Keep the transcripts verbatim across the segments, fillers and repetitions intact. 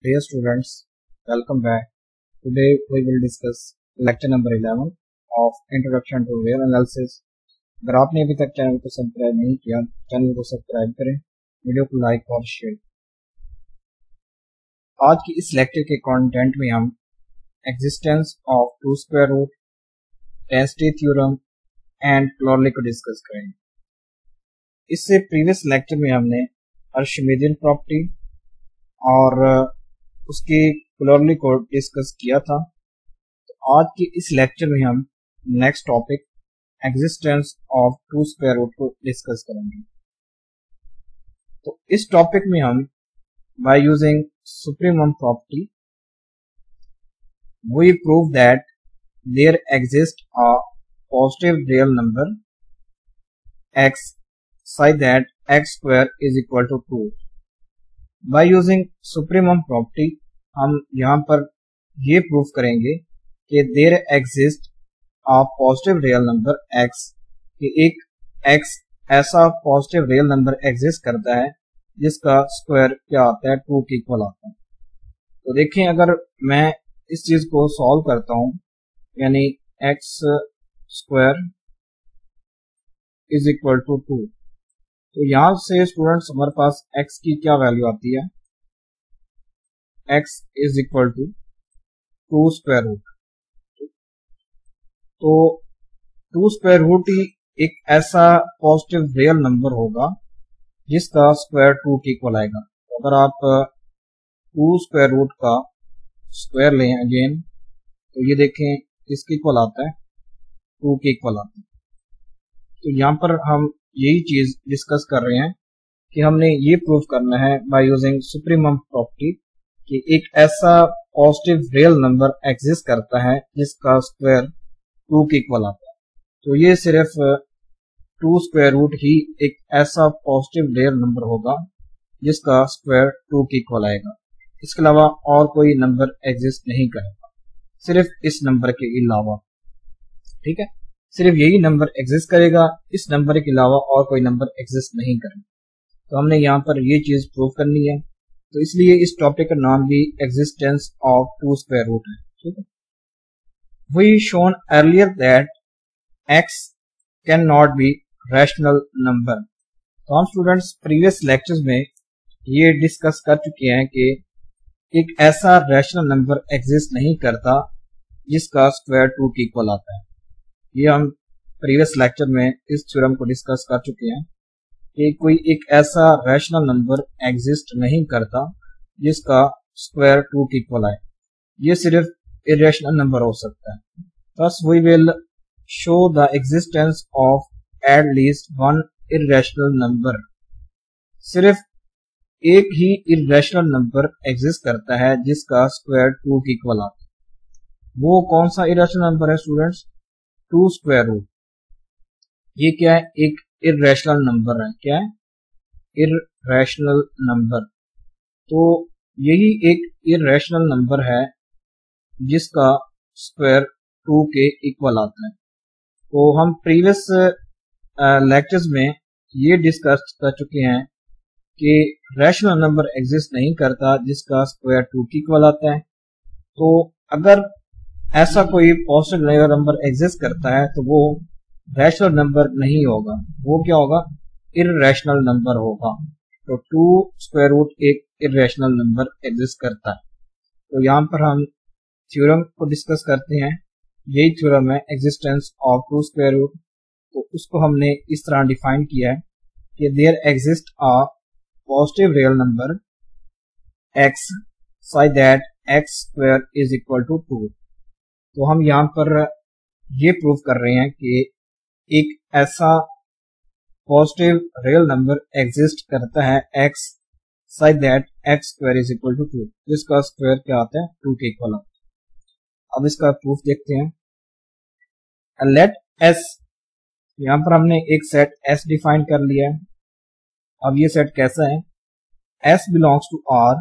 Dear students, welcome back. Today we will discuss lecture number eleven of Introduction to Wave Analysis. अगर आपने अभी तक channel को subscribe नहीं किया, चैनल को सब्सक्राइब करें, वीडियो को लाइक और शेयर। आज की इस लेक्चर के कंटेंट में हम existence of two square root, density theorem and corollary को डिस्कस करेंगे। इससे प्रीवियस लेक्चर में हमने आर्शिमिडियन प्रॉपर्टी और उसके क्लोरली को डिस्कस किया था। तो आज के इस लेक्चर में हम next topic existence of two square root को डिस्कस करेंगे। तो इस टॉपिक में हम by using supremum property we prove that there exist a positive real number x such that x square is equal to two. By using supremum property हम यहाँ पर ये प्रूफ करेंगे कि there exist a positive real number x, कि एक x ऐसा positive real number exist करता है जिसका स्क्वायर क्या आता है, टू के इक्वल आता है। तो देखें, अगर मैं इस चीज को सॉल्व करता हूं, यानी x square is equal to two, तो यहां से स्टूडेंट्स हमारे पास x की क्या वैल्यू आती है, x is equal to two square root. तो टू स्क्वायर रूट ही एक ऐसा पॉजिटिव रियल नंबर होगा जिसका स्क्वायर टू के इक्वल आएगा। तो अगर आप टू स्क्वायर रूट का स्क्वायर लें अगेन, तो ये देखें किसके इक्वल आता है, टू के इक्वल आता है। तो यहाँ पर हम यही चीज डिस्कस कर रहे हैं कि हमने ये प्रूव करना है बाय यूजिंग सुप्रीमम प्रॉपर्टी कि एक ऐसा पॉजिटिव रियल नंबर एग्जिस्ट करता है जिसका स्क्वायर टू के इक्वल आता है। तो ये सिर्फ टू स्क्वायर रूट ही एक ऐसा पॉजिटिव रियल नंबर होगा जिसका स्क्वायर टू के इक्वल आएगा। इसके अलावा और कोई नंबर एग्जिस्ट नहीं करेगा, सिर्फ इस नंबर के अलावा। ठीक है, सिर्फ यही नंबर एग्जिस्ट करेगा, इस नंबर के अलावा और कोई नंबर एग्जिस्ट नहीं करेगा। तो हमने यहाँ पर ये चीज प्रूव करनी है, तो इसलिए इस टॉपिक का नाम भी existence of two square root है। ठीक है, we shown earlier that x can not be rational number. तो हम स्टूडेंट्स प्रीवियस लेक्चर्स में ये डिस्कस कर चुके हैं कि एक ऐसा रैशनल नंबर एग्जिस्ट नहीं करता जिसका स्क्वायर टू के इक्वल आता है। ये हम प्रीवियस लेक्चर में इस थ्योरम को डिस्कस कर चुके हैं कि कोई एक ऐसा रैशनल नंबर एग्जिस्ट नहीं करता जिसका स्क्वायर टू के इक्वल आए। ये सिर्फ इरेशनल नंबर हो सकता है। Thus we will show the existence of at least one irrational number. सिर्फ एक ही इरेशनल नंबर एग्जिस्ट करता है जिसका स्क्वायर टू के इक्वल आता है। वो कौन सा इरेशनल नंबर है स्टूडेंट्स? Two square root. ये क्या है? एक इरेशनल नंबर है। क्या है? Irrational number. तो यही एक इरेशनल नंबर है जिसका स्क्वायर टू के इक्वल आता है। तो हम प्रीवियस लेक्चर्स में ये डिस्कस कर चुके हैं कि रैशनल नंबर एग्जिस्ट नहीं करता जिसका स्क्वायर टू के इक्वल आता है। तो अगर ऐसा कोई पॉजिटिव नंबर एग्जिस्ट करता है तो वो रैशनल नंबर नहीं होगा, वो क्या होगा? इररेशनल नंबर होगा। तो टू स्क्वायर रूट एक इररेशनल नंबर एग्जिस्ट करता है। तो यहाँ पर हम थ्योरम को डिस्कस करते हैं। यही थ्योरम है existence of two square root. तो उसको हमने इस तरह डिफाइन किया है कि there exist a positive real number x such that x square is equal to two. तो हम यहाँ पर ये प्रूव कर रहे हैं कि एक ऐसा पॉजिटिव रियल नंबर एग्जिस्ट करता है x such that x square is equal to two, जिसका स्क्वायर क्या आता है? टू के इक्वल आता है। अब इसका प्रूफ देखते हैं। लेट s, यहाँ पर हमने एक सेट s डिफाइन कर लिया है। अब ये सेट कैसा है? s belongs to R,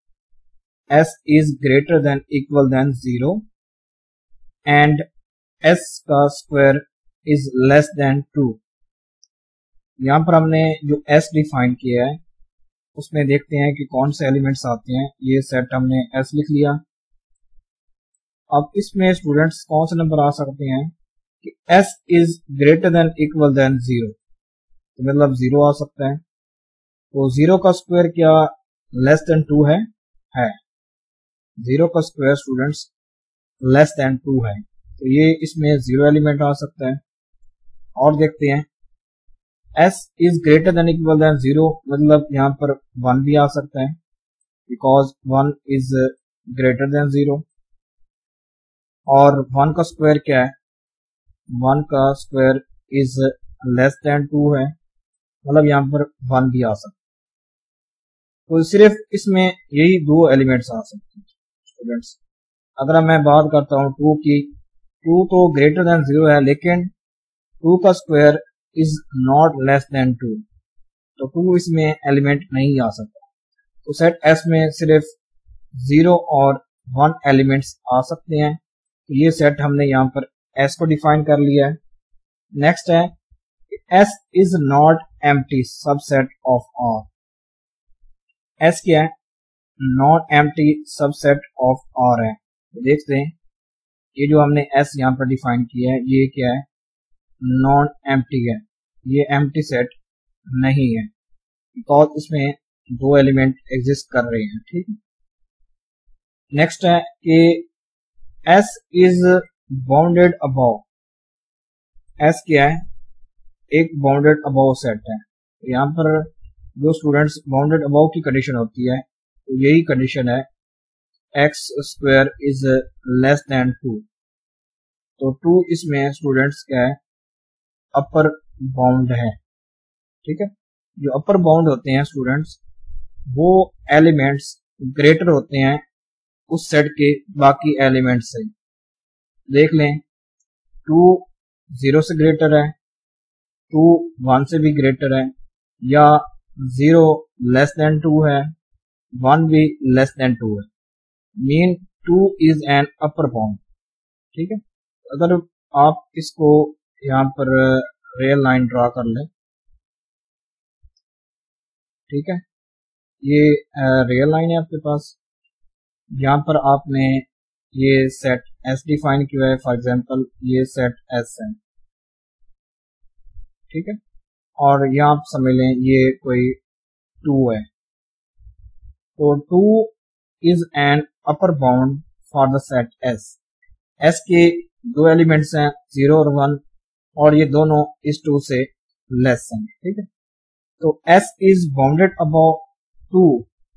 s is greater than equal than zero and s का square is less than two. यहां पर हमने जो s डिफाइन किया है उसमें देखते हैं कि कौन से एलिमेंट्स आते हैं। ये सेट हमने एस लिख लिया। अब इसमें स्टूडेंट्स कौन से नंबर आ सकते हैं कि S is greater than equal than zero, तो मतलब जीरो आ सकता है। तो जीरो का स्क्वायर क्या लेस देन टू है है जीरो का square students less than two है, तो ये इसमें जीरो एलिमेंट आ सकता है। और देखते हैं s is greater than equal than zero, मतलब यहाँ पर वन भी आ सकता है because one is greater than zero. और वन का स्क्वायर क्या है, वन का square is less than two है, मतलब यहाँ पर वन भी आ सकता है। तो सिर्फ इसमें यही दो एलिमेंट्स आ सकते हैं स्टूडेंट्स। अगर मैं बात करता हूँ टू की, टू तो ग्रेटर देन जीरो है, लेकिन टू का square is not less than two, तो टू इसमें एलिमेंट नहीं आ सकता। तो सेट एस में सिर्फ जीरो और वन एलिमेंट्स आ सकते हैं। तो ये सेट हमने यहाँ पर एस को डिफाइन कर लिया है। नेक्स्ट है S is not empty subset of R. S क्या है, not empty subset of R है। तो देखते हैं ये जो हमने एस यहाँ पर डिफाइन किया है ये क्या है, नॉन एम्प्टी है, ये एम्प्टी सेट नहीं है बिकॉज इसमें दो एलिमेंट एग्जिस्ट कर रहे हैं। ठीक है। नेक्स्ट है कि S is bounded above. S क्या है, एक बाउंडेड अबव सेट है। यहाँ पर जो स्टूडेंट्स बाउंडेड अबव की कंडीशन होती है तो यही कंडीशन है x square is less than two. तो टू इसमें स्टूडेंट्स क्या है, अपर बाउंड है। ठीक है। जो अपर बाउंड होते हैं स्टूडेंट्स वो एलिमेंट्स ग्रेटर होते हैं उस सेट के बाकी एलिमेंट्स से। देख लें टू जीरो से ग्रेटर है, टू वन से भी ग्रेटर है, या जीरो लेस देन टू है, वन भी लेस देन टू है, mean two is an upper bound. ठीक है। अगर आप इसको यहाँ पर रियल लाइन ड्रा कर लें, ठीक है, ये रियल लाइन है आपके पास। यहाँ पर आपने ये सेट एस डिफाइन किया है, फॉर एग्जांपल ये सेट एस है। ठीक है। और यहाँ आप समझ लें ये कोई टू है, तो two is an upper bound for the set S. S के दो एलिमेंट्स हैं जीरो और वन, और ये दोनों इस टू से लेस हैं। ठीक है। तो S is bounded above two,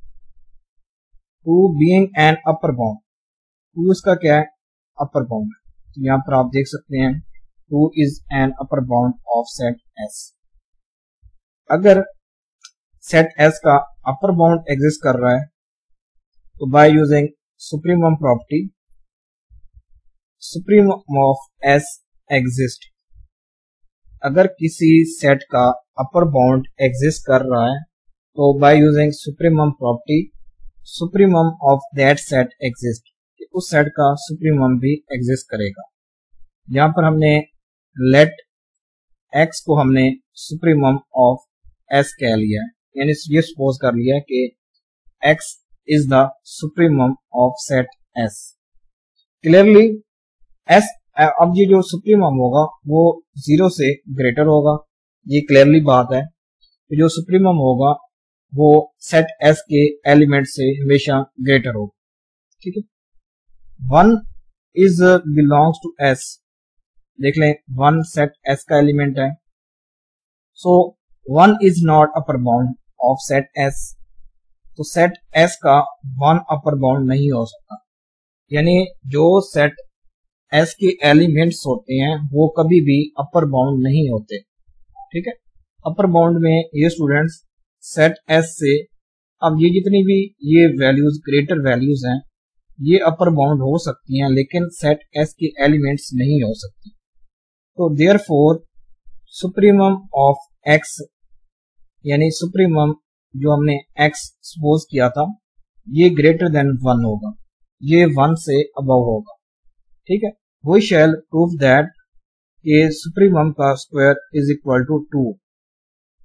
two being an upper bound. Two इसका क्या है, अपर बाउंड। तो यहाँ पर आप देख सकते हैं two is an upper bound of set S. अगर सेट एस का अपर बाउंड एग्जिस्ट कर रहा है तो by using supremum property, supremum of S exist. अगर किसी सेट का अपर बाउंड एग्जिस्ट कर रहा है तो by using supremum property, supremum of that set exist, उस सेट का सुप्रीमम भी एग्जिस्ट करेगा। यहाँ पर हमने लेट एक्स को हमने सुप्रीमम ऑफ एस कह लिया है, यानी ये सपोज कर लिया है कि x is the supremum of set S. Clearly S, अब ये जो सुप्रीमम होगा वो जीरो से ग्रेटर होगा, ये क्लियरली बात है। तो जो सुप्रीमम होगा वो सेट एस के एलिमेंट से हमेशा ग्रेटर होगा। ठीक है। One is belongs to S, देख लें वन सेट एस का एलिमेंट है। So one is not upper bound of set S, तो सेट एस का वन अपर बाउंड नहीं हो सकता, यानी जो सेट एस के एलिमेंट्स होते हैं वो कभी भी अपर बाउंड नहीं होते। ठीक है। अपर बाउंड में ये स्टूडेंट्स सेट एस से, अब ये जितनी भी ये वैल्यूज ग्रेटर वैल्यूज हैं ये अपर बाउंड हो सकती हैं, लेकिन सेट एस के एलिमेंट्स नहीं हो सकती। तो देयरफॉर सुप्रीमम ऑफ एक्स, यानी सुप्रीमम जो हमने एक्स सपोज किया था ये ग्रेटर देन वन होगा, ये वन से अबव होगा। ठीक है। वी शैल प्रूव दैट के सुप्रीमम का square is equal to two.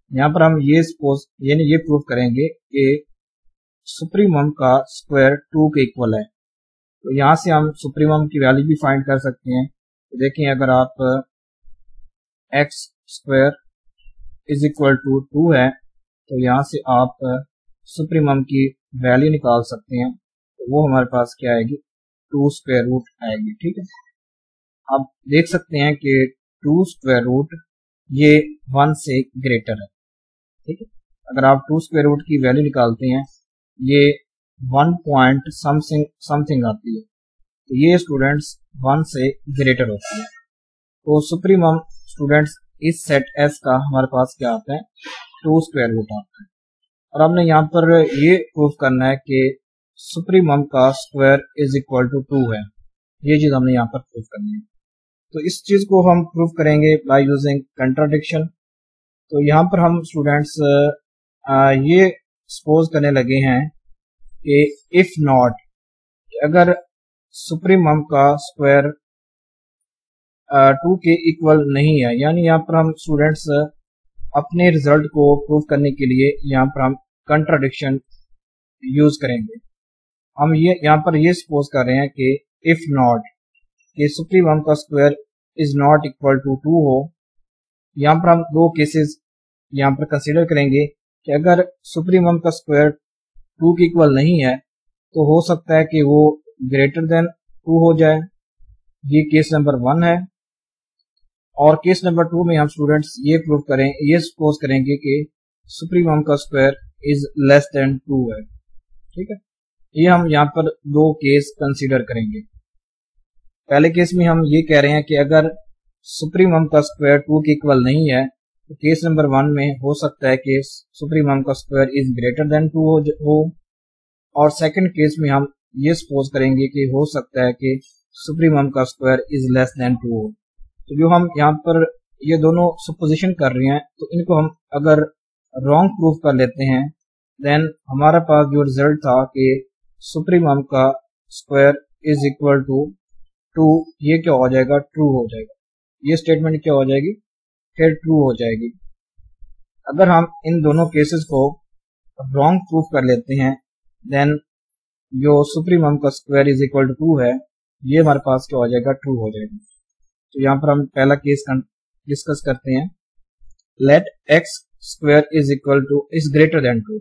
यहाँ पर हम ये सपोज यानी ये प्रूव करेंगे कि सुप्रीमम का स्क्वायर टू के इक्वल है। तो यहाँ से हम सुप्रीमम की वैल्यू भी फाइंड कर सकते हैं। तो देखिए अगर आप x square is equal to two है तो यहाँ से आप सुप्रीमम की वैल्यू निकाल सकते हैं। तो वो हमारे पास क्या आएगी, टू स्क्वायर रूट आएगी। ठीक है, आप देख सकते हैं कि टू स्क्वायर रूट ये वन से ग्रेटर है। ठीक है, अगर आप टू स्क्वायर रूट की वैल्यू निकालते हैं ये वन पॉइंट समथिंग समथिंग आती है। तो ये स्टूडेंट्स वन से ग्रेटर होती है। तो सुप्रीमम स्टूडेंट्स इस सेट एस का हमारे पास क्या आता है, टू स्क्वायर रूट आता है। और हमने यहाँ पर ये प्रूव करना है कि सुप्रीमम का square is equal to two है। ये चीज हमने यहाँ पर प्रूव करनी है। तो इस चीज को हम प्रूव करेंगे बाय यूजिंग कंट्राडिक्शन। तो यहाँ पर हम स्टूडेंट्स ये सपोज करने लगे हैं कि इफ नॉट, अगर सुप्रीमम का स्क्वायर टू के इक्वल नहीं है, यानी यहाँ पर हम स्टूडेंट्स अपने रिजल्ट को प्रूव करने के लिए यहाँ पर हम कंट्राडिक्शन यूज करेंगे। हम ये यहाँ पर ये सपोज कर रहे हैं कि इफ नॉट, कि सुप्रीमम का square is not equal to two हो। यहाँ पर हम दो केसेस यहाँ पर कंसीडर करेंगे कि अगर सुप्रीमम का स्क्वायर टू के इक्वल नहीं है तो हो सकता है कि वो ग्रेटर देन टू हो जाए। ये केस नंबर वन है। और केस नंबर टू में हम स्टूडेंट्स ये प्रूव करें ये सपोज करेंगे कि सुप्रीमम का square is less than two है। ठीक है, ये हम यहाँ पर दो केस कंसीडर करेंगे। पहले केस में हम ये कह रहे हैं कि अगर सुप्रीमम का स्क्वायर टू के इक्वल नहीं है तो केस नंबर वन में हो सकता है कि सुप्रीमम का square is greater than two हो। और सेकंड केस में हम ये सपोज करेंगे कि हो सकता है कि सुप्रीमम का square is less than two हो। तो जो हम यहाँ पर ये दोनों सुपोजिशन कर रहे हैं तो इनको हम अगर रॉन्ग प्रूफ कर लेते हैं देन हमारे पास जो रिजल्ट था कि सुप्रीमम का square is equal to two, ये क्या हो जाएगा, ट्रू हो जाएगा। ये स्टेटमेंट क्या हो जाएगी, फिर ट्रू हो जाएगी। अगर हम इन दोनों केसेस को रॉन्ग प्रूफ कर लेते हैं देन जो सुप्रीमम का square is equal to two है ये हमारे पास क्या हो जाएगा, ट्रू हो जाएगा। तो यहाँ पर हम पहला केस डिस्कस करते हैं। Let x square is equal to is greater than two,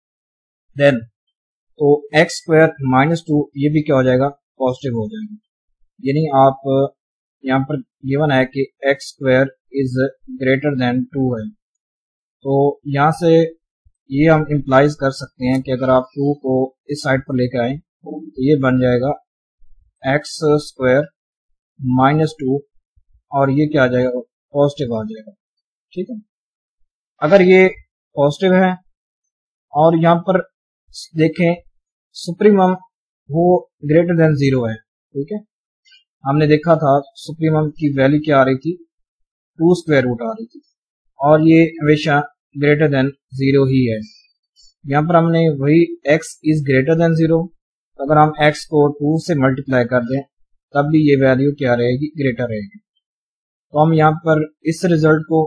then तो एक्स स्क्वायर माइनस टू ये भी क्या हो जाएगा, पॉजिटिव हो जाएगा। यानी आप यहाँ पर गिवन है कि x square is greater than two है। तो यहाँ से ये हम इम्प्लाइज कर सकते हैं कि अगर आप टू को इस साइड पर लेकर आए तो ये बन जाएगा एक्स स्क्वायर माइनस टू और ये क्या आ जाएगा, पॉजिटिव आ जाएगा। ठीक है, अगर ये पॉजिटिव है और यहाँ पर देखें सुप्रीमम वो ग्रेटर देन जीरो है। ठीक है, हमने देखा था सुप्रीमम की वैल्यू क्या आ रही थी, टू स्क्वायर रूट आ रही थी और ये हमेशा ग्रेटर देन जीरो ही है। यहाँ पर हमने वही x is greater than zero, तो अगर हम x को टू से मल्टीप्लाई कर दें तब भी ये वैल्यू क्या रहेगी, ग्रेटर रहेगी। तो हम यहाँ पर इस रिजल्ट को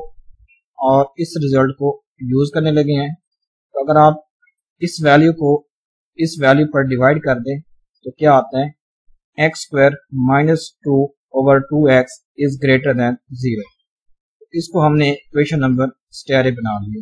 और इस रिजल्ट को यूज करने लगे हैं। तो अगर आप इस वैल्यू को इस वैल्यू पर डिवाइड कर दें तो क्या आता है, x square minus two over two x is greater than zero. इसको हमने इक्वेशन नंबर स्टेरे बना लिया।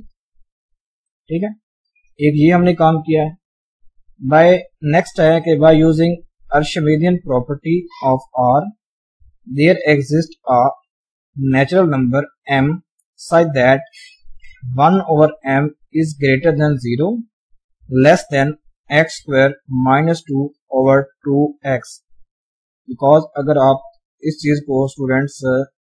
ठीक है, एक ये हमने काम किया है। बाय नेक्स्ट है कि by using Archimedean property of R there exist a natural number m such that one over m is greater than zero less than x square minus two over two x. Because अगर आप इस चीज को students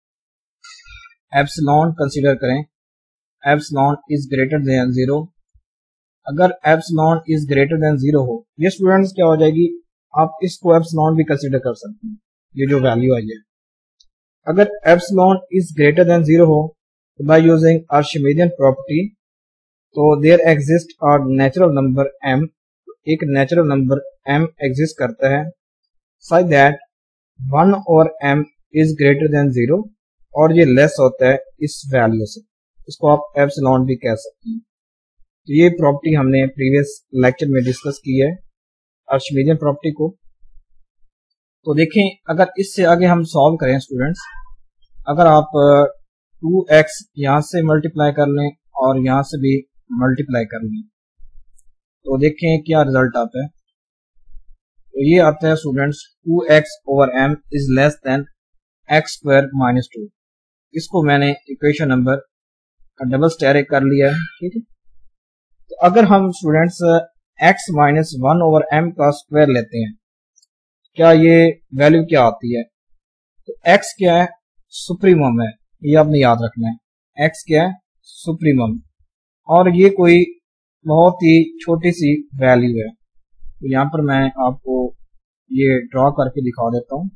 epsilon consider करें, epsilon is greater than zero, अगर epsilon is greater than zero हो, ये students क्या हो जाएगी, आप इसको एप्सिलॉन भी कंसीडर कर सकते हैं। ये जो वैल्यू आई है, अगर epsilon is greater than zero हो तो बाय यूजिंग आर्शिमिडियन प्रॉपर्टी तो there exist a natural number m, एक नेचुरल नंबर m एग्जिस्ट करता है सच दैट वन और m is greater than zero और ये लेस होता है इस वैल्यू से। इसको आप एप्सिलॉन भी कह सकते हैं। तो ये प्रॉपर्टी हमने प्रीवियस लेक्चर में डिस्कस की है आर्चिमिडियन प्रॉपर्टी को। तो देखें, अगर इससे आगे हम सॉल्व करें स्टूडेंट्स, अगर आप टू एक्स यहाँ से मल्टीप्लाई कर लें और यहाँ से भी मल्टीप्लाई कर लें तो देखें क्या रिजल्ट आता है। तो ये आता है students two x over m is less than x square minus two. इसको मैंने इक्वेशन नंबर डबल स्टेरिक कर लिया है, ठीक है। तो अगर हम students x minus one over m का स्क्वायर लेते हैं, क्या ये वैल्यू क्या आती है? तो एक्स क्या है? सुप्रीमम है, ये आपने याद रखना है। एक्स क्या है? सुप्रीमम, और ये कोई बहुत ही छोटी सी वैल्यू है। तो यहाँ पर मैं आपको ये ड्रॉ करके दिखा देता हूँ।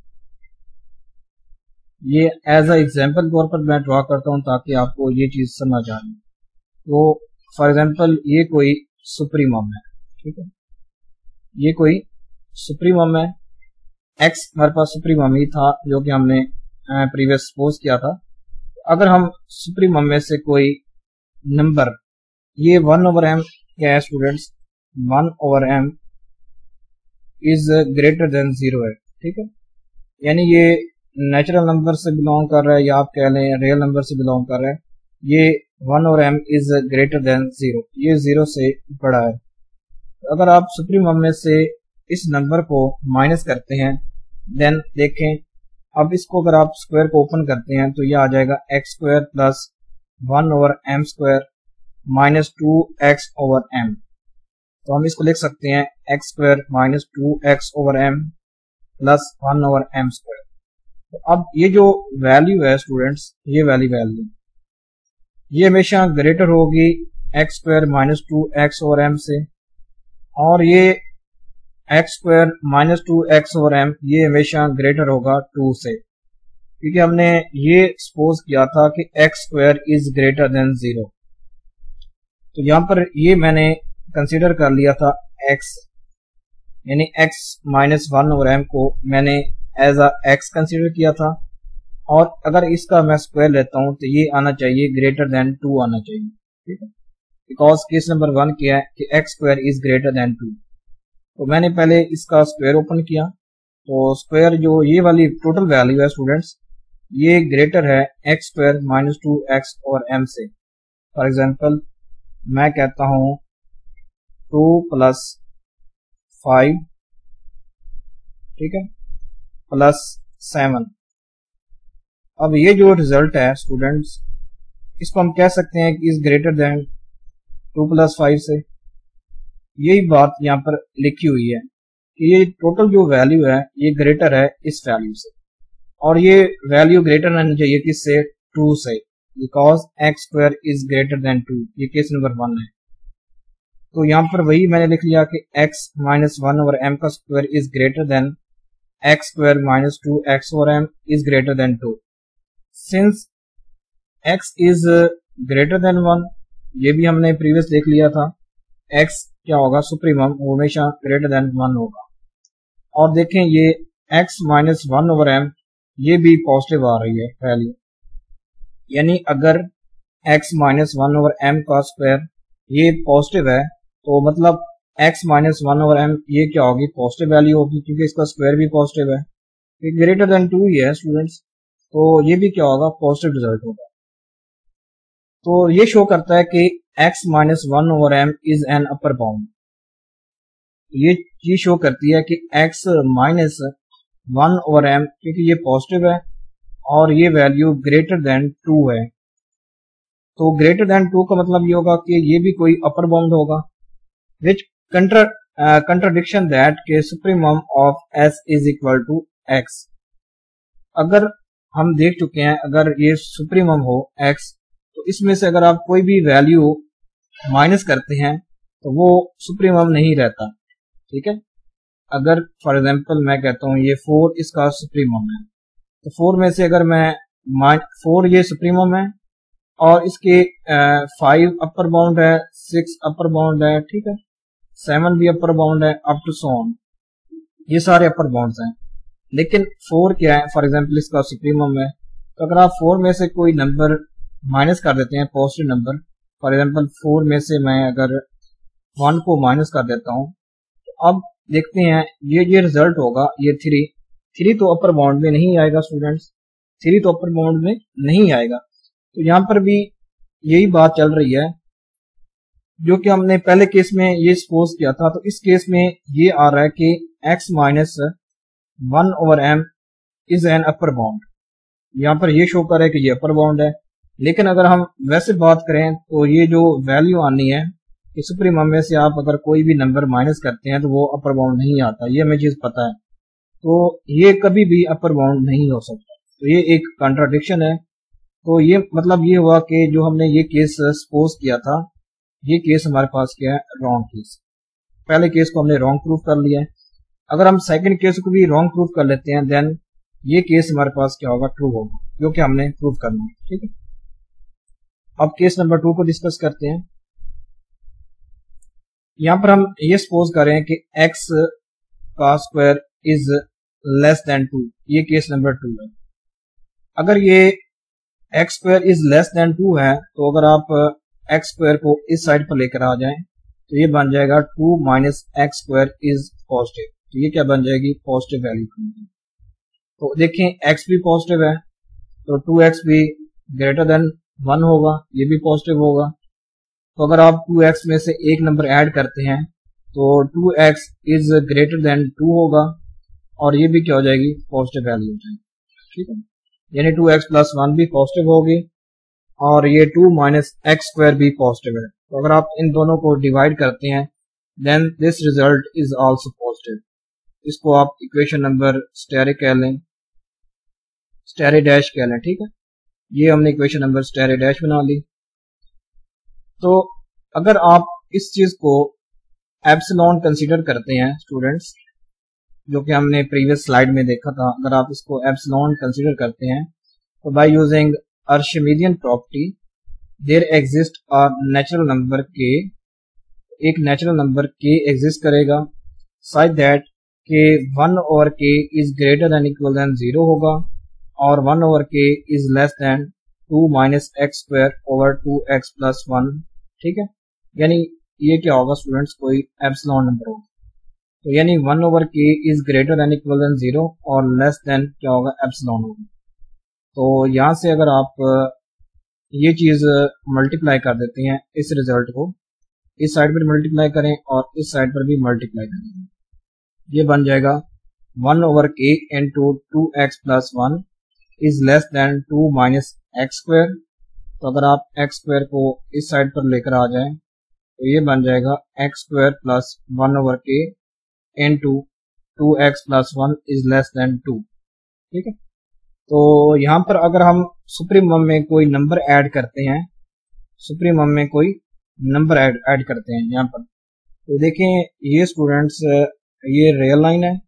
ये एज अ एग्जाम्पल तौर पर मैं ड्रॉ करता हूँ ताकि आपको ये चीज समझ आ जाए। तो फॉर एग्जाम्पल ये कोई सुप्रीमम है, ठीक है, ये कोई सुप्रीमम है। एक्स हमारे पास सुप्रीमम ही था जो कि हमने प्रीवियस सपोज किया था। अगर हम सुप्रीमम में से कोई नंबर, ये वन ओवर एम क्या है students? One over m is greater than zero है, ठीक है। यानी ये नेचुरल नंबर से बिलोंग कर रहा है या आप कह लें रियल नंबर से बिलोंग कर रहा है। ये one over m is greater than zero, ये जीरो से बड़ा है। अगर आप सुप्रीमम में से इस नंबर को माइनस करते हैं, देन देखें, अब इसको अगर आप स्क्वायर को ओपन करते हैं तो ये आ जाएगा x square plus one over m square minus two x over m. तो हम इसको लिख सकते हैं x square minus two x over m plus one over m square. तो अब ये जो वैल्यू है स्टूडेंट्स, ये वाली वैल्यू ये हमेशा ग्रेटर होगी x square minus two x over m से, और ये x square minus two x over m ये हमेशा ग्रेटर होगा टू से, क्योंकि हमने ये सपोज किया था कि x square is greater than zero. तो यहाँ पर ये मैंने कंसीडर कर लिया था x, यानी x minus one over m को मैंने एज अ x कंसीडर किया था, और अगर इसका मैं स्क्वायर लेता हूं तो ये आना चाहिए ग्रेटर देन टू आना चाहिए, ठीक है, बिकॉज केस नंबर वन क्या है कि x square is greater than two. तो मैंने पहले इसका स्क्वायर ओपन किया, तो स्क्वायर जो ये वाली टोटल वैल्यू है स्टूडेंट्स, ये ग्रेटर है x square minus two x और एम से। फॉर एग्जाम्पल मैं कहता हूं टू प्लस फाइव, ठीक है, प्लस सेवन। अब ये जो रिजल्ट है स्टूडेंट्स, इसको हम कह सकते हैं कि is greater than two plus five से। यही बात यहाँ पर लिखी हुई है कि ये टोटल जो वैल्यू है ये ग्रेटर है इस वैल्यू से, और ये वैल्यू ग्रेटर रहनी चाहिए किससे? टू से, because x square is greater than two. ये केस नंबर वन है। तो यहाँ पर वही मैंने लिख लिया कि x minus one over m का square is greater than x square minus two x over m is greater than two. Since x is greater than one, ये भी हमने प्रीवियस देख लिया था, x क्या होगा? सुप्रीमम, वो हमेशा ग्रेटर देन वन होगा। और देखें ये x minus one over m ये भी पॉजिटिव आ रही है वैल्यू, यानी अगर x minus one over m का स्क्वायर ये पॉजिटिव है तो मतलब x minus one over m ये क्या होगी? पॉजिटिव वैल्यू होगी, क्योंकि इसका स्क्वायर भी पॉजिटिव है, ये ग्रेटर देन टू ही है स्टूडेंट्स, तो ये भी क्या होगा? पॉजिटिव रिजल्ट होगा। तो ये शो करता है कि x minus one over m is an upper bound. ये चीज शो करती है कि x minus one over m, क्योंकि ये पॉजिटिव है और ये वैल्यू ग्रेटर देन टू है, तो ग्रेटर देन टू का मतलब ये होगा कि ये भी कोई अपर बाउंड होगा, विच कंट्राडिक्शन दैट के supremum of s is equal to x। अगर हम देख चुके हैं अगर ये सुप्रीमम हो x, तो इसमें से अगर आप कोई भी वैल्यू माइनस करते हैं तो वो सुप्रीमम नहीं रहता, ठीक है। अगर फॉर एग्जांपल मैं कहता हूं ये फोर इसका सुप्रीमम है, तो फोर में से अगर मैं फोर ये सुप्रीमम है और इसके फाइव अपर बाउंड है, सिक्स अपर बाउंड है, ठीक है, सेवन भी अपर बाउंड है, अप टू सो ऑन, ये सारे अपर बाउंड्स हैं। लेकिन फोर क्या है? फॉर एग्जांपल इसका सुप्रीमम है, तो अगर आप फोर में से कोई नंबर माइनस कर देते हैं positive number, for example four में से मैं अगर वन को माइनस कर देता हूँ तो अब देखते हैं ये ये रिजल्ट होगा ये थ्री। थ्री तो अपर बाउंड में नहीं आएगा स्टूडेंट्स, थ्री तो अपर बाउंड में नहीं आएगा। तो यहाँ पर भी यही बात चल रही है जो कि हमने पहले केस में ये सपोज किया था। तो इस केस में ये आ रहा है कि x minus one over m is an upper bound, यहाँ पर ये शो कर रहा है कि ये अपर बाउंड है। लेकिन अगर हम वैसे बात करें तो ये जो वैल्यू आनी है कि सुप्रीमम में से आप अगर कोई भी नंबर माइनस करते हैं तो वो अपर बाउंड नहीं आता, ये हमें चीज पता है। तो ये कभी भी अपर बाउंड नहीं हो सकता, तो ये एक कॉन्ट्राडिक्शन है। तो ये मतलब ये हुआ कि जो हमने ये केस सपोज किया था ये केस हमारे पास क्या है, रॉन्ग केस। पहले केस को हमने रॉन्ग प्रूफ कर लिया है। अगर हम सेकंड केस को भी रॉन्ग प्रूफ कर लेते हैं देन ये केस हमारे पास क्या होगा, ट्रू होगा, जो कि हमने प्रूफ करना है। ठीक है, अब केस नंबर टू को डिस्कस करते हैं। यहां पर हम ये सपोज कर रहे हैं कि x का square is less than two, ये केस नंबर टू है। अगर ये x square is less than two है तो अगर आप x स्क्वायर को इस साइड पर लेकर आ जाएं तो ये बन जाएगा two minus x square is positive. तो ये क्या बन जाएगी, पॉजिटिव वैल्यू। तो देखें x भी पॉजिटिव है तो टू एक्स भी ग्रेटर देन वन होगा, ये भी पॉजिटिव होगा। तो अगर आप टू एक्स में से एक नंबर ऐड करते हैं तो two x is greater than two होगा और ये भी क्या हो जाएगी, पॉजिटिव वैल्यू हो जाएगी। ठीक है, यानी टू एक्स प्लस वन भी पॉजिटिव होगी और ये टू माइनस एक्स स्क्वायर भी पॉजिटिव है। तो अगर आप इन दोनों को डिवाइड करते हैं then this result is also positive. इसको आप इक्वेशन नंबर स्टेरिक कह लें, स्टेरी डैश कह लें। ठीक है, ये हमने इक्वेशन नंबर स्टेरी डैश बना ली। तो अगर आप इस चीज को एप्सिलॉन कंसीडर करते हैं स्टूडेंट्स, जो कि हमने प्रीवियस स्लाइड में देखा था, अगर आप इसको एप्सिलॉन कंसीडर करते हैं तो by using Archimedean property there exist a natural number k, एक नेचुरल नंबर के एग्जिस्ट करेगा such that k one over k is greater than equal than zero होगा और one over k is less than two minus x square over two x plus one. ठीक है, यानी ये क्या होगा students, कोई एप्सिलॉन नंबर होगा। तो यानी one over k is greater than equal than zero और लेस देन क्या होगा, एप्सिलॉन होगा। तो यहां से अगर आप ये चीज मल्टीप्लाई कर देते हैं, इस रिजल्ट को इस साइड पर मल्टीप्लाई करें और इस साइड पर भी मल्टीप्लाई करें, ये बन जाएगा one over k into two x plus one is less than two minus x square. तो अगर आप एक्स स्क्वायर को इस साइड पर लेकर आ जाएं तो ये बन जाएगा x square plus one over k into two x plus one is less than two. ठीक है, तो यहाँ पर अगर हम सुप्रीमम में कोई नंबर ऐड करते हैं, सुप्रीमम में कोई नंबर ऐड ऐड करते हैं यहाँ पर, तो देखें ये स्टूडेंट्स ये रियल लाइन है।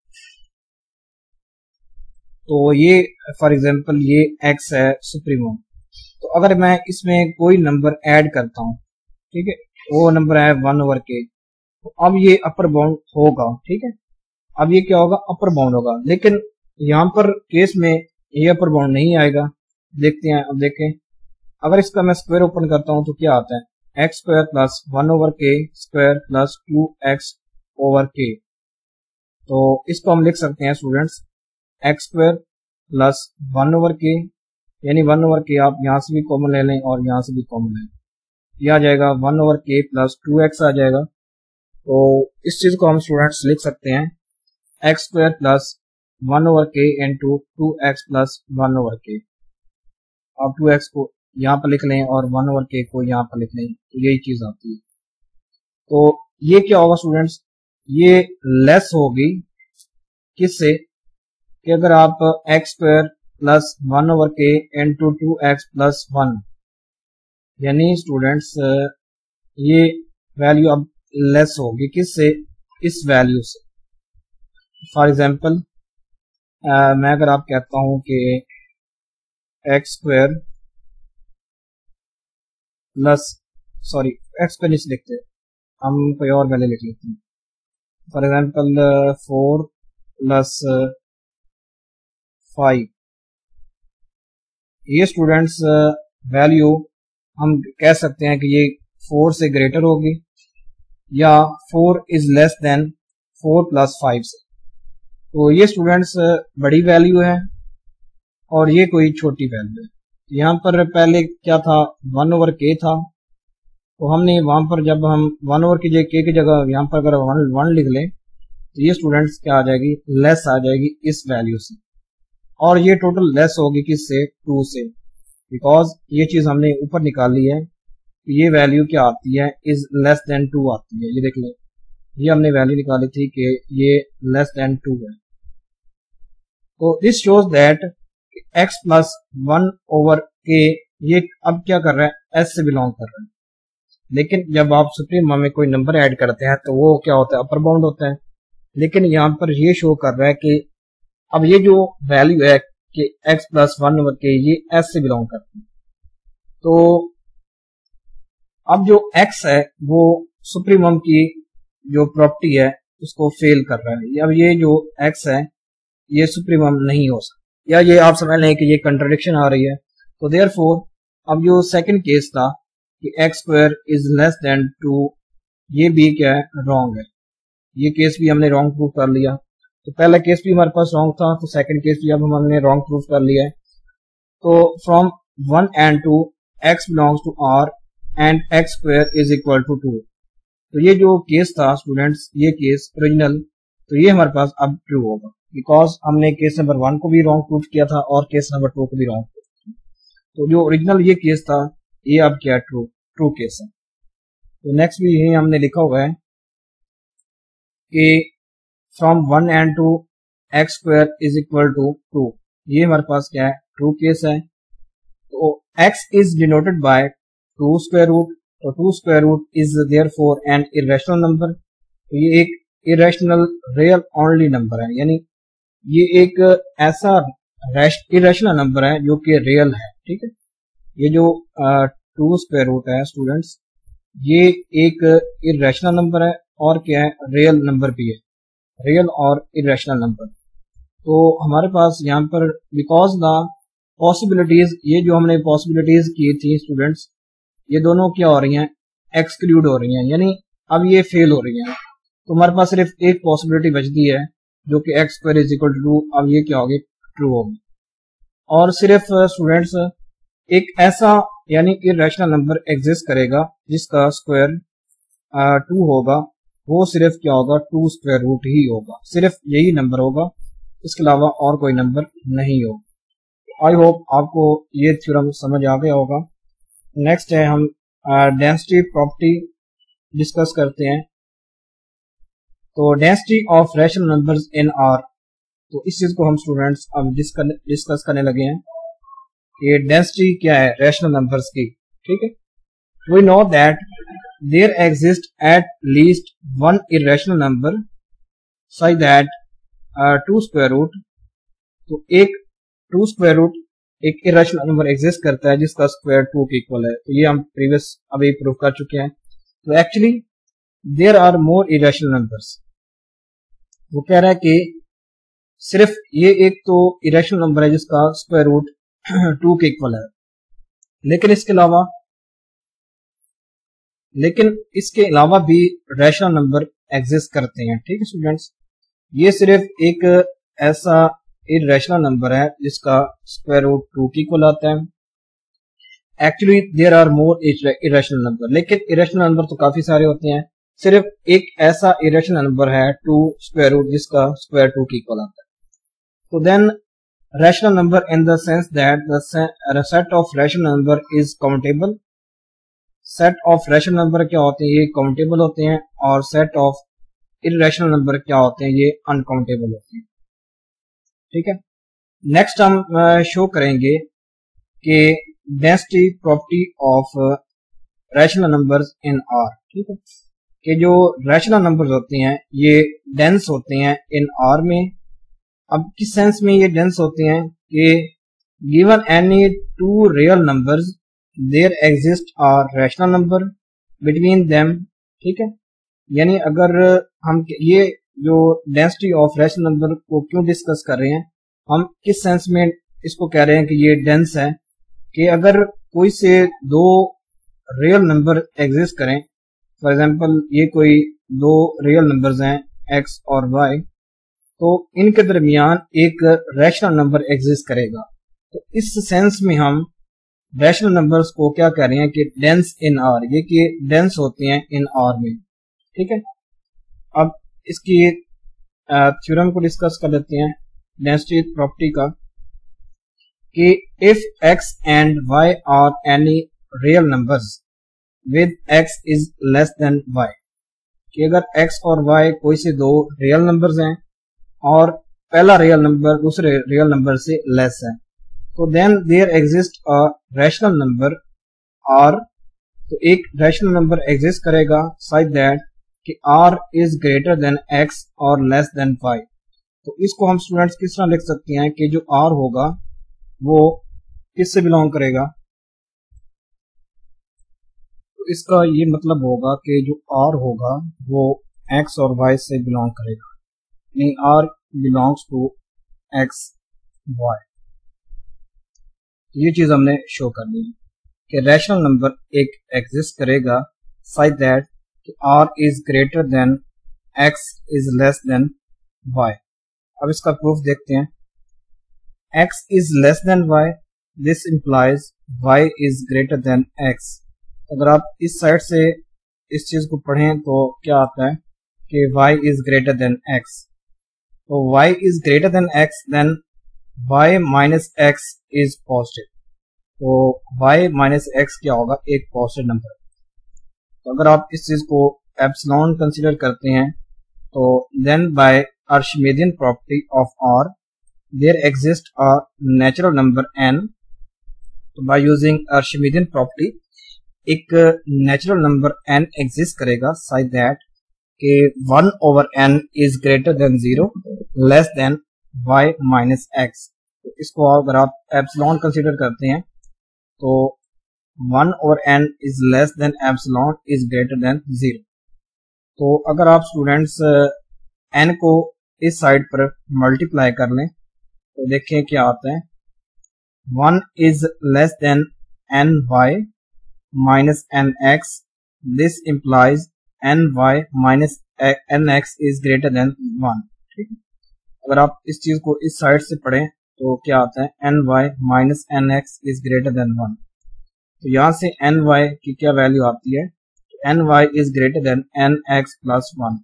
तो ये फॉर एग्जांपल ये x है सुप्रीमम। तो अगर मैं इसमें कोई नंबर ऐड करता हूँ, ठीक है, वो नंबर है वन ओवर के, तो अब ये अपर बाउंड होगा। ठीक है, अब ये क्या होगा, अपर बाउंड होगा। लेकिन यहाँ पर केस में ये अपर बाउंड नहीं आएगा। देखते हैं, अब देखें अगर इसका मैं स्क्वायर ओपन करता हूँ तो क्या आता है, x square plus one over k square plus two x over k. तो इसको हम लिख सकते हैं students x square plus one over k, यानी वन ओवर के आप यहाँ से भी कॉमन ले लें और यहाँ से भी कॉमन ले लें, यह आ जाएगा one over k plus two x आ जाएगा। तो इस चीज को हम स्टूडेंट्स लिख सकते हैं x square plus one over k into two x plus one over k. आप टू एक्स को यहाँ पर लिख लें और वन ओवर के को यहाँ पर लिख लें, तो यही चीज आती है। तो ये क्या होगा स्टूडेंट्स, ये लेस होगी किससे, कि अगर आप x square plus one over k into two x plus one, यानी स्टूडेंट्स ये वैल्यू अब लेस होगी किससे, इस वैल्यू से। फॉर एग्जांपल मैं अगर आप कहता हूं कि x square plus, sorry x पे नहीं लिखते, हम कोई और वैल्यू लिख लेते हैं। For example four plus five, ये स्टूडेंट्स वैल्यू हम कह सकते हैं कि ये फोर से ग्रेटर होगी या four is less than four plus five से। तो ये स्टूडेंट्स बड़ी वैल्यू है और ये कोई छोटी वैल्यू है। यहाँ पर पहले क्या था, वन ओवर के था, तो हमने वहां पर जब हम वन ओवर की जगह के की जगह यहाँ पर अगर वन वन लिख लें तो ये स्टूडेंट्स क्या आ जाएगी, लेस आ जाएगी इस वैल्यू से, और ये टोटल लेस होगी किससे, टू से, बिकॉज ये चीज हमने ऊपर निकाली है। तो ये वैल्यू क्या आती है, इज लेस देन टू आती है। ये देख लें, ये हमने वैल्यू निकाली थी कि ये लेस देन टू है। तो this shows that x plus one over के ये अब क्या कर रहा है, एस से बिलोंग कर रहा है। लेकिन जब आप सुप्रीम में कोई नंबर ऐड करते हैं तो वो क्या होता है, अपर बाउंड होता है। लेकिन यहाँ पर ये शो कर रहा है कि अब ये जो वैल्यू है कि x प्लस वन ओवर के ये s से बिलोंग करती है। तो अब जो x है वो सुप्रीमम की जो प्रॉपर्टी है उसको फेल कर रहा है। अब ये जो x है ये सुप्रीमम नहीं हो सकता, या ये आप समझ लें कि ये कंट्राडिक्शन आ रही है। तो देयरफॉर अब जो सेकंड केस था कि x square is less than two, ये भी क्या है, रॉन्ग है। ये केस भी हमने रॉन्ग प्रूव कर लिया। तो पहला केस भी हमारे पास रॉन्ग था, तो सेकंड केस भी अब हमने रॉन्ग प्रूव कर लिया है। तो from one and two x belongs to R and x square is equal to two. तो ये जो केस था स्टूडेंट्स, ये केस ओरिजिनल, तो ये हमारे पास अब ट्रू होगा, बिकॉज हमने केस नंबर वन को भी रॉन्ग प्रूव किया था और केस नंबर टू को भी रॉन्ग प्रूव किया। तो जो ओरिजिनल ये केस था ये अब क्या ट्रू ट्रू केस है। तो नेक्स्ट भी यही हमने लिखा हुआ है कि from one and two x square is equal to two, ये हमारे पास क्या है, ट्रू केस है। तो x is denoted by two square root, तो two square root is therefore an irrational number. तो ये एक इरेशनल रियल ओनली नंबर है, यानी ये एक ऐसा इरेशनल नंबर है जो कि रियल है। ठीक है, ये जो टू स्क्वायर रूट है स्टूडेंट्स, ये एक इरेशनल नंबर है और क्या है, रियल नंबर भी है, रियल और इरेशनल नंबर। तो हमारे पास यहाँ पर बिकॉज द पॉसिबिलिटीज, ये जो हमने पॉसिबिलिटीज की थी स्टूडेंट्स, ये दोनों क्या हो रही हैं, एक्सक्लूड हो रही हैं, यानी अब ये फेल हो रही हैं। तो हमारे पास सिर्फ एक पॉसिबिलिटी बचती है जो कि x square is equal to two, अब ये क्या होगी, ट्रू होगी। और सिर्फ स्टूडेंट्स एक ऐसा यानी इरेशनल नंबर एग्जिस्ट करेगा जिसका स्क्वायर टू होगा, वो सिर्फ क्या होगा, टू स्क्वायर रूट ही होगा, सिर्फ यही नंबर होगा, इसके अलावा और कोई नंबर नहीं होगा। आई होप आपको ये थ्योरम समझ आ गया होगा। नेक्स्ट है हम डेंसिटी प्रॉपर्टी डिस्कस करते हैं। तो density of rational numbers in R, तो इस चीज को हम स्टूडेंट्स अब डिस्कस करने लगे हैं कि डेंसिटी क्या है रैशनल नंबर्स की। ठीक है, we know that there exist at least one irrational number such that two square root, तो एक टू स्क्वायर रूट एक इरेशनल नंबर एग्जिस्ट करता है जिसका स्क्वायर टू के इक्वल है। तो ये हम प्रीवियस अभी प्रूव कर चुके हैं। तो actually there are more irrational numbers, वो कह रहा है कि सिर्फ ये एक तो इरेशनल नंबर है जिसका स्क्वायर रूट टू के इक्वल है, लेकिन इसके अलावा लेकिन इसके अलावा भी रैशनल नंबर एग्जिस्ट करते हैं। ठीक है स्टूडेंट्स, ये सिर्फ एक ऐसा इरेशनल नंबर है जिसका स्क्वायर रूट टू के इक्वल आता है। Actually there are more irrational number, लेकिन इरेशनल नंबर तो काफी सारे होते हैं, सिर्फ एक ऐसा इरेशनल नंबर है टू स्क्वायर रूट जिसका स्क्वायर टू के इक्वल आता है। तो then rational number in the sense that the set of rational number is countable. Set of rational number क्या होते हैं, ये काउंटेबल होते हैं, और सेट ऑफ इरेशनल नंबर क्या होते हैं, ये अनकाउंटेबल होते हैं। ठीक है, नेक्स्ट हम शो करेंगे कि density property of rational numbers in R. ठीक है, कि जो रैशनल नंबर्स होते हैं ये डेंस होते हैं इन आर में। अब किस सेंस में ये डेंस होते हैं कि given any two real numbers there exist a rational number between them. ठीक है, यानी अगर हम ये जो डेंसिटी ऑफ रैशनल नंबर को क्यों डिस्कस कर रहे हैं, हम किस सेंस में इसको कह रहे हैं कि ये डेंस है, कि अगर कोई से दो रियल नंबर एग्जिस्ट करें, फॉर एग्जांपल ये कोई दो रियल नंबर्स हैं x और y, तो इनके दरमियान एक रैशनल नंबर एग्जिस्ट करेगा। तो इस सेंस में हम रैशनल नंबर्स को क्या कह रहे हैं कि डेंस इन आर, ये कि डेंस होते हैं इन आर में। ठीक है, अब इसकी थ्योरम को डिस्कस कर लेते हैं, डेंसिटी प्रॉपर्टी का, कि if x and y are any real numbers with x is less than y, कि अगर x और y कोई से दो रियल नंबर्स हैं और पहला रियल नंबर दूसरे रियल नंबर से लेस है, तो then there exist a rational number r, तो एक रैशनल नंबर एग्जिस्ट करेगा सच दैट कि r is greater than x और लेस देन y। तो इसको हम स्टूडेंट्स किस तरह लिख सकते हैं कि जो r होगा वो किससे बिलोंग करेगा, तो इसका ये मतलब होगा कि जो r होगा वो x और y से बिलोंग करेगा, यानी r belongs to x y। ये चीज हमने शो कर दी कि रैशनल नंबर एक एग्जिस्ट करेगा such that r is greater than x is less than y। अब इसका प्रूफ देखते हैं, x is less than y, this implies y is greater than x। अगर आप इस साइड से इस चीज को पढ़ें तो क्या आता है कि y is greater than x, तो y is greater than x, then y minus x is positive, तो y माइनस x क्या होगा, एक पॉजिटिव नंबर। तो अगर आप इस चीज को एप्सिलॉन कंसीडर करते हैं तो then by Archimedean property of r there exist a natural number n। तो बाय यूजिंग आर्शिमिडियन प्रॉपर्टी एक नेचुरल नंबर n एग्जिस्ट करेगा सच दैट कि one over n is greater than zero less than y minus x। तो इसको अगर आप epsilon consider करते हैं तो one over n is less than epsilon is greater than zero. तो अगर आप स्टूडेंट्स n को इस साइड पर मल्टीप्लाई कर लें तो देखें क्या आता है, one is less than n y minus n x, this implies n y minus n x is greater than one. ठीक है, अगर आप इस चीज को इस साइड से पढ़ें तो क्या आता है, n y minus n x is greater than one. तो यहां से एन वाई की क्या वैल्यू आती है, n y is greater than n x plus one,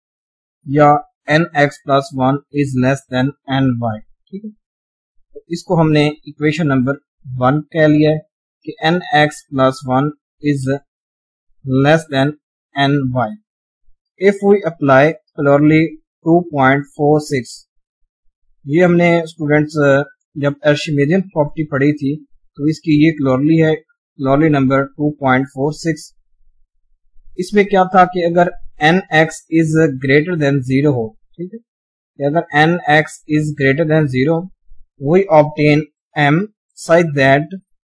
या n x plus one is less than n y. ठीक है, तो इसको हमने इक्वेशन नंबर वन कह लिया है कि n x plus one is less than n y. If we apply corollary two point four six, ये हमने स्टूडेंट्स जब आर्शिमिडियन प्रॉपर्टी पढ़ी थी तो इसकी ये क्लोरली है, corollary number two point four six. इसमें क्या था कि अगर n x is greater than zero हो, ठीक है, अगर n x is greater than zero we obtain m such that,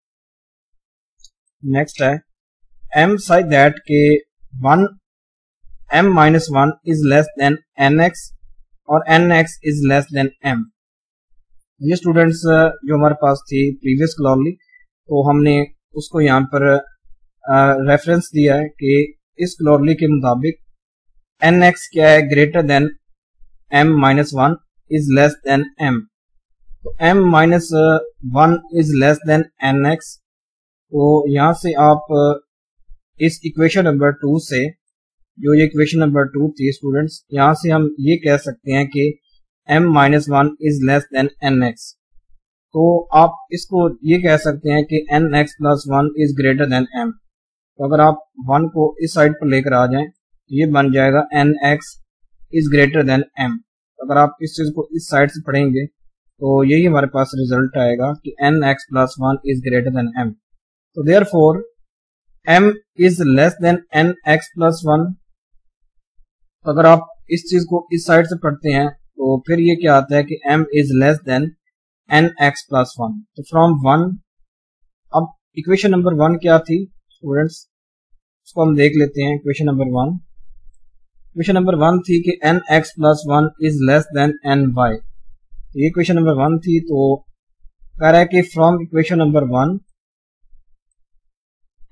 next है m such that के one m minus one is less than nx और nx is less than m। ये students जो हमारे पास थी प्रीवियस क्लोरली, तो हमने उसको यहाँ पर रेफरेंस दिया है कि इस क्लोरली के मुताबिक nx क्या है, greater than m minus one is less than m। तो m minus one is less than n x. तो यहां से आप इस इक्वेशन नंबर टू से, जो ये इक्वेशन नंबर टू थी स्टूडेंट्स, यहां से हम ये कह सकते हैं कि m minus one is less than n x. तो आप इसको ये कह सकते हैं कि n x plus one is greater than m। तो अगर आप वन को इस साइड पर लेकर आ जाएं तो ये बन जाएगा n x is greater than m। अगर आप इस चीज को इस साइड से पढ़ेंगे तो यही हमारे पास रिजल्ट आएगा कि n x plus one is greater than m। तो therefore m is less than n x plus one. तो अगर आप इस चीज को इस साइड से पढ़ते हैं तो फिर ये क्या आता है कि m is less than n x plus one. तो फ्रॉम वन, अब इक्वेशन नंबर वन क्या थी स्टूडेंट्स, उसको हम देख लेते हैं। Equation number one equation number one थी कि n x plus one is less than n y. ये इक्वेशन नंबर वन थी। तो कह रहा है कि from equation number one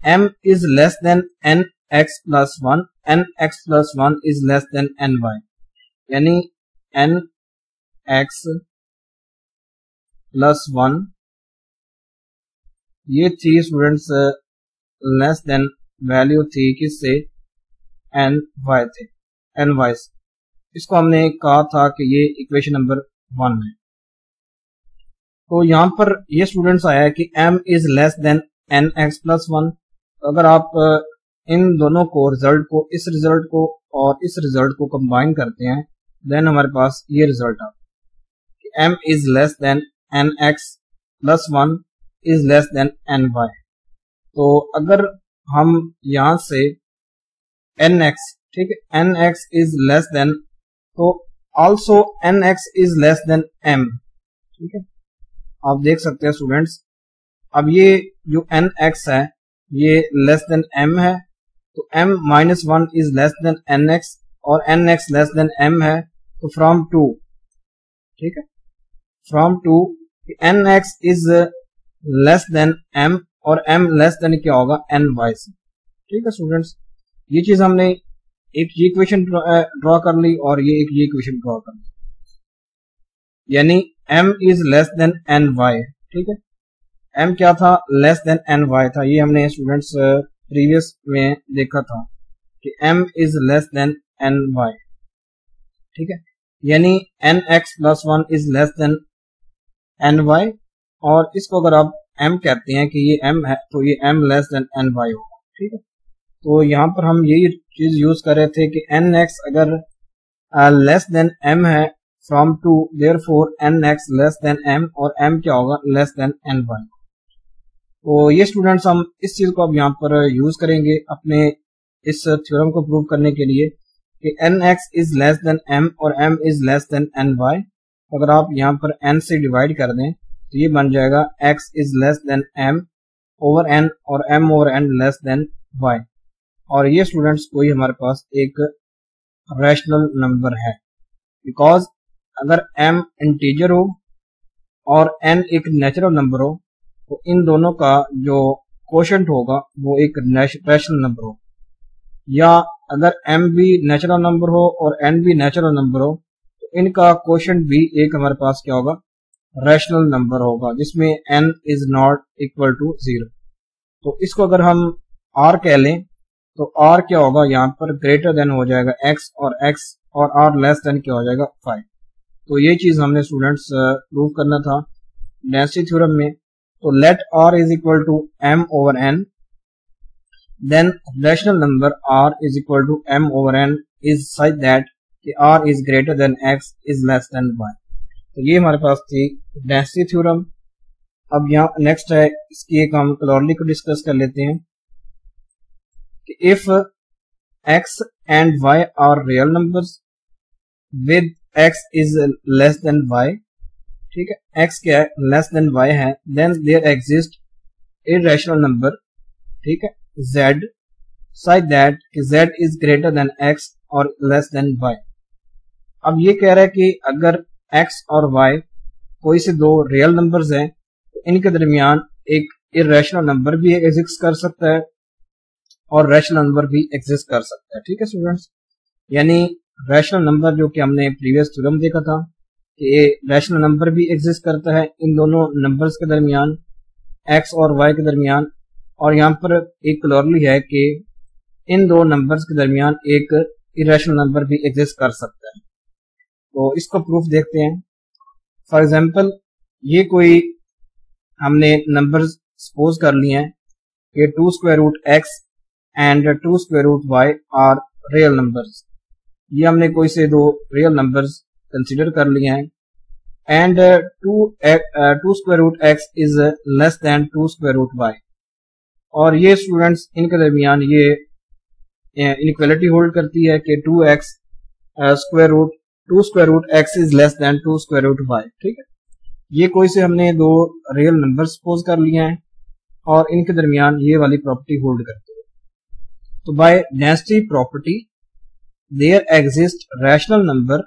m is less than nx plus one, nx plus one is less than ny, यानी nx plus वन ये थी स्टूडेंट्स लेस देन वैल्यू थी किससे, एन वाई थे, एन वाई से। इसको हमने कहा था कि ये इक्वेशन नंबर वन है। तो यहां पर ये स्टूडेंट्स आया है कि m is less than n x plus one. अगर आप इन दोनों को रिजल्ट को इस रिजल्ट को और इस रिजल्ट को कंबाइन करते हैं देन हमारे पास ये रिजल्ट आता है m is less than n x plus one is less than n y. तो अगर हम यहां से nx, ठीक है, nx इज लेस देन, तो also nx is less than m, ठीक है, आप देख सकते हैं स्टूडेंट्स। अब ये जो nx है ये लेस देन m है, तो m minus one is less than nx और nx लेस देन m है, तो फ्रॉम टू, ठीक है, from two nx is less than m और m लेस देन क्या होगा ny से, ठीक है स्टूडेंट्स। ये चीज हमने एक ये इक्वेशन ड्रॉ कर ली और ये एक ये इक्वेशन ड्रॉ कर ली, यानी m is less than ny, ठीक है, m क्या था, लेस देन ny था। ये हमने स्टूडेंट्स प्रीवियस में देखा था कि m is less than ny, ठीक है, यानी nx plus one is less than ny, और इसको अगर आप m कहते हैं कि ये m है तो ये m लेस देन ny होगा, ठीक है। तो यहाँ पर हम यही चीज यूज कर रहे थे कि nx अगर लेस देन m है from two, therefore nx less than m और m क्या होगा, लेस देन ny। तो ये स्टूडेंट्स हम इस चीज को अब यहाँ पर यूज करेंगे अपने इस थ्योरम को प्रूव करने के लिए कि nx is less than m और m is less than ny। अगर आप यहाँ पर n से डिवाइड कर दें तो ये बन जाएगा x is less than m over n और m over n less than y। और ये स्टूडेंट्स कोई हमारे पास एक रैशनल नंबर है, बिकॉज अगर m इंटीजर हो और n एक नेचुरल नंबर हो तो इन दोनों का जो कोशेंट होगा वो एक रैशनल नंबर हो, या अगर m भी नेचुरल नंबर हो और n भी नेचुरल नंबर हो तो इनका कोशेंट भी एक हमारे पास क्या होगा, रैशनल नंबर होगा, जिसमें n is not equal to zero. तो इसको अगर हम r कह लें तो r क्या होगा, यहाँ पर ग्रेटर देन हो जाएगा x और x और r लेस देन क्या हो जाएगा, फाइव। तो ये चीज हमने स्टूडेंट्स प्रूव करना था डेंसिटी थ्योरम में। तो let r is equal to m over n, then rational number r is equal to m over n is such that कि r is greater than x is less than y। तो ये हमारे पास थी density theorem. अब यहाँ next है, इसकी एक हम क्लोरली को डिस्कस कर लेते हैं कि if x and y are real numbers with x is less than y, ठीक है, x क्या है, लेस देन y है, then there exist irrational number, ठीक है, z such that z is greater than x और लेस देन y। अब ये कह रहा है कि अगर x और y कोई से दो रियल नंबर्स हैं तो इनके दरमियान एक इररेशनल नंबर भी एग्जिस्ट कर सकता है और रैशनल नंबर भी एग्जिस्ट कर सकता है, ठीक है स्टूडेंट्स। यानी रैशनल नंबर जो कि हमने प्रीवियस थ्योरम देखा था कि ये रैशनल नंबर भी एग्जिस्ट करता है इन दोनों नंबर्स के दरमियान, x और y के दरमियान, और यहाँ पर एक क्लोरली है कि इन दो नंबर्स के दरमियान एक इरेशनल नंबर भी एग्जिस्ट कर सकता है। तो इसको प्रूफ देखते हैं। फॉर एग्जाम्पल ये कोई हमने नंबर्स सपोज कर लिए हैं कि two square root x and two square root y are real numbers. ये हमने कोई से दो रियल नंबर्स कंसिडर कर लिए हैं and two two square root x is less than two square root y, और ये स्टूडेंट्स इनके दरमियान ये इनइक्वालिटी होल्ड करती है कि two x square root two square root x is less than two square root y. ठीक है, ये कोई से हमने दो रियल नंबर सपोज कर लिए हैं और इनके दरमियान ये वाली प्रॉपर्टी होल्ड करती है। तो by density property there exist rational number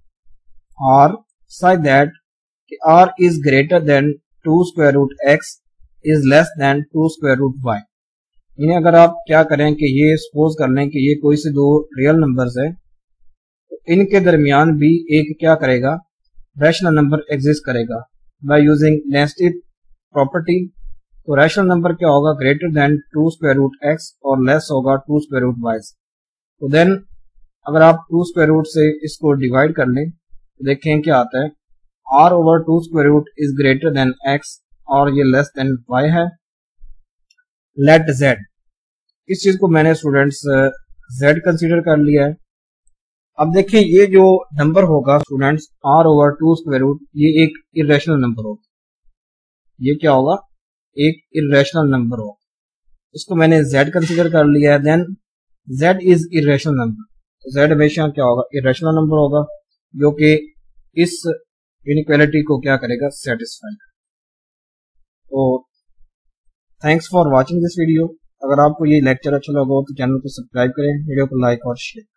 r such that r is greater than two square root x is less than two square root y। इन्हें अगर आप क्या करें कि ये सपोज कर लें कि ये कोई से दो रियल नंबर्स है, तो इनके दरमियान भी एक क्या करेगा, रैशनल नंबर एग्जिस्ट करेगा बाय यूजिंग नेस्टेड प्रॉपर्टी। तो रैशनल नंबर क्या होगा, greater than two square root x और लेस होगा टू स्क्वायर रूट वाई। तो देन अगर आप टू स्क्वायर रूट से इसको डिवाइड कर लें तो देखें क्या आता है, r over two square root is greater than x और ये लेस देन वाई है। लेट जेड, इस चीज को मैंने स्टूडेंट्स जेड कंसीडर कर लिया है। अब देखें ये जो नंबर होगा students r over two square root, ये एक इरेशनल नंबर होगा, ये क्या होगा, एक इरेशनल नंबर होगा, इसको मैंने z कंसीडर कर लिया है। Then z is irrational number, तो z हमेशा क्या होगा, इरेशनल नंबर होगा जो कि इस इनइक्वालिटी को क्या करेगा, सेटिस्फाई। तो thanks for watching this video. अगर आपको ये लेक्चर अच्छा लगा हो तो चैनल को सब्सक्राइब करें, वीडियो को लाइक और शेयर।